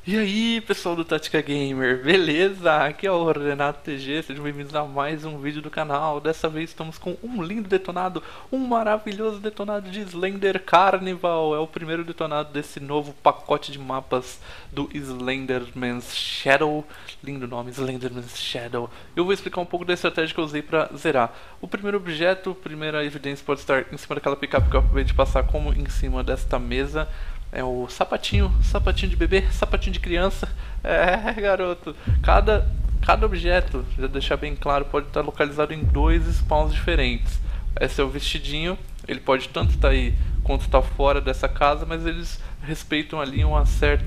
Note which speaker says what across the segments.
Speaker 1: E aí, pessoal do Tática Gamer, beleza? Aqui é o Renato TG, sejam bem-vindos a mais um vídeo do canal. Dessa vez estamos com um lindo detonado, um maravilhoso detonado de Slender Carnival. É o primeiro detonado desse novo pacote de mapas do Slenderman's Shadow. Lindo nome, Slenderman's Shadow. Eu vou explicar um pouco da estratégia que eu usei para zerar. O primeiro objeto, primeira evidência pode estar em cima daquela picape que eu acabei de passar, como em cima desta mesa. É o sapatinho, sapatinho de bebê, sapatinho de criança. É, garoto. Cada objeto, já deixar bem claro, pode estar localizado em dois spawns diferentes. Esse é o vestidinho, ele pode tanto estar aí quanto estar fora dessa casa, mas eles respeitam ali um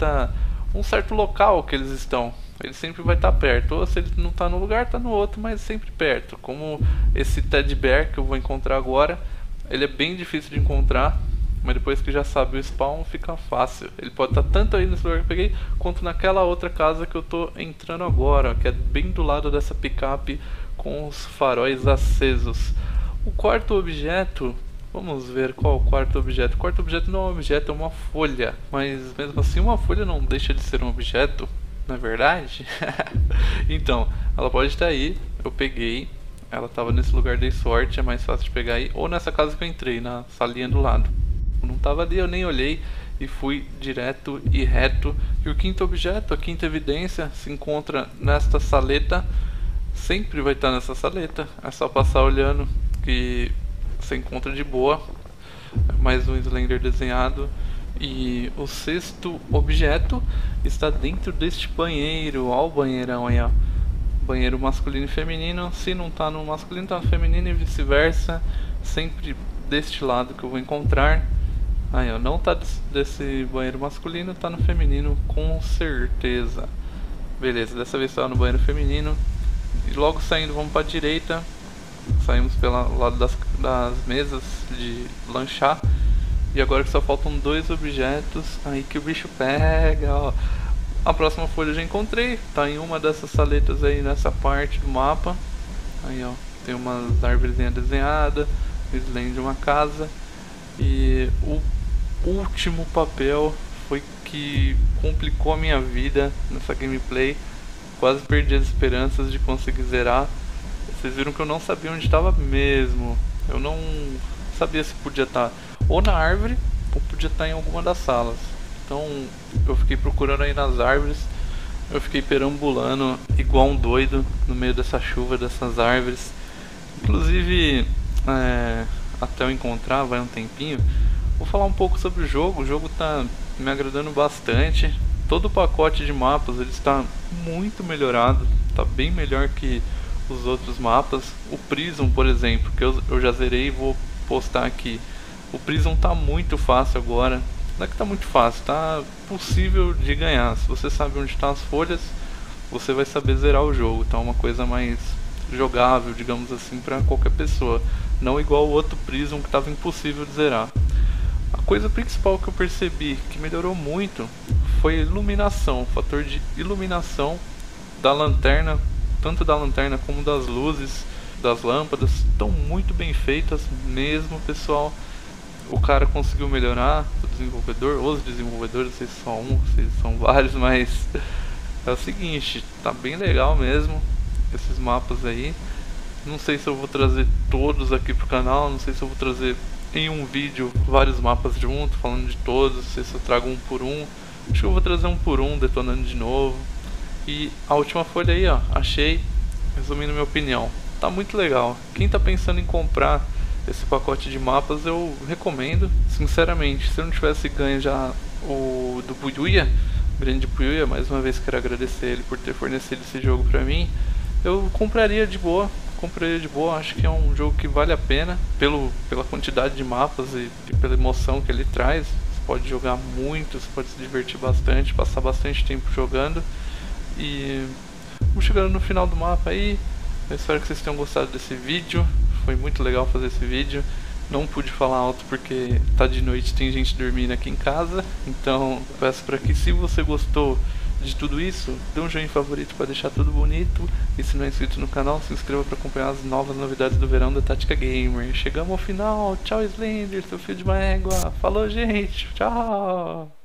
Speaker 1: certo local que eles estão. Ele sempre vai estar perto, ou se ele não está no lugar, está no outro, mas sempre perto. Como esse Teddy Bear que eu vou encontrar agora, ele é bem difícil de encontrar. Mas depois que já sabe o spawn, fica fácil. Ele pode estar tanto aí nesse lugar que eu peguei, quanto naquela outra casa que eu tô entrando agora, que é bem do lado dessa picape com os faróis acesos. O quarto objeto, vamos ver qual é o quarto objeto. O quarto objeto não é um objeto, é uma folha. Mas mesmo assim uma folha não deixa de ser um objeto, não é verdade? Então, ela pode estar aí, eu peguei. Ela estava nesse lugar, dei sorte, é mais fácil de pegar aí. Ou nessa casa que eu entrei, na salinha do lado. Não estava ali, eu nem olhei e fui direto e reto. E o quinto objeto, a quinta evidência, se encontra nesta saleta. Sempre vai estar nessa saleta. É só passar olhando que você encontra de boa. Mais um Slender desenhado. E o sexto objeto está dentro deste banheiro. Olha o banheirão aí, ó. Banheiro masculino e feminino. Se não está no masculino, está no feminino e vice-versa. Sempre deste lado que eu vou encontrar. Aí, ó, não tá desse banheiro masculino, tá no feminino com certeza. Beleza, dessa vez tá no banheiro feminino. E logo saindo, vamos pra direita. Saímos pelo lado das mesas de lanchar. E agora que só faltam dois objetos, aí que o bicho pega, ó. A próxima folha eu já encontrei, tá em uma dessas saletas aí nessa parte do mapa. Aí, ó, tem umas árvores desenhadas, o slime de uma casa. E o último papel foi que complicou a minha vida nessa gameplay. Quase perdi as esperanças de conseguir zerar. Vocês viram que eu não sabia onde estava mesmo. Eu não sabia se podia estar ou na árvore ou podia estar em alguma das salas. Então eu fiquei procurando aí nas árvores. Eu fiquei perambulando igual um doido no meio dessa chuva, dessas árvores. Inclusive, até eu encontrar, vai um tempinho. Vou falar um pouco sobre o jogo tá me agradando bastante. Todo o pacote de mapas ele está muito melhorado, tá bem melhor que os outros mapas. O Prism, por exemplo, que eu já zerei e vou postar aqui. O Prism tá muito fácil agora. Não é que tá muito fácil, tá possível de ganhar. Se você sabe onde estão as folhas, você vai saber zerar o jogo. Tá uma coisa mais jogável, digamos assim, para qualquer pessoa. Não igual o outro Prism que estava impossível de zerar. A coisa principal que eu percebi que melhorou muito foi a iluminação, o fator de iluminação da lanterna, tanto da lanterna como das luzes, das lâmpadas, estão muito bem feitas mesmo, pessoal. O cara conseguiu melhorar, o desenvolvedor, os desenvolvedores, não sei se são um, se são vários, mas é o seguinte, tá bem legal mesmo esses mapas aí. Não sei se eu vou trazer todos aqui pro canal, não sei se eu vou trazer em um vídeo vários mapas junto, falando de todos, não sei se eu trago um por um. Acho que eu vou trazer um por um, detonando de novo. E a última folha aí, ó, achei, resumindo minha opinião, tá muito legal. Quem tá pensando em comprar esse pacote de mapas, eu recomendo, sinceramente. Se eu não tivesse ganho já o do Buyuya, grande Buyuya, mais uma vez quero agradecer ele por ter fornecido esse jogo pra mim, eu compraria de boa. Acho que é um jogo que vale a pena pela quantidade de mapas e pela emoção que ele traz. Você pode jogar muito, você pode se divertir bastante, passar bastante tempo jogando. E vamos chegando no final do mapa aí. Eu espero que vocês tenham gostado desse vídeo. Foi muito legal fazer esse vídeo. Não pude falar alto porque tá de noite, tem gente dormindo aqui em casa. Então peço para que, se você gostou de tudo isso, dê um joinha favorito para deixar tudo bonito. E se não é inscrito no canal, se inscreva para acompanhar as novas novidades do verão da Tática Gamer. Chegamos ao final. Tchau, Slender, seu filho de uma égua. Falou, gente. Tchau.